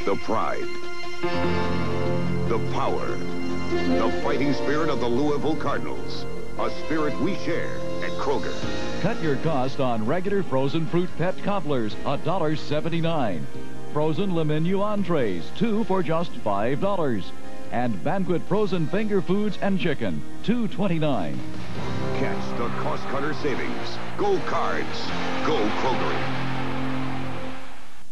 The pride. The power. The fighting spirit of the Louisville Cardinals. A spirit we share at Kroger. Cut your cost on regular frozen fruit pet cobblers, $1.79. Frozen Le Menu entrees, 2 for just $5. And banquet frozen finger foods and chicken, $2.29. Catch the cost cutter savings. Go Cards. Go Kroger.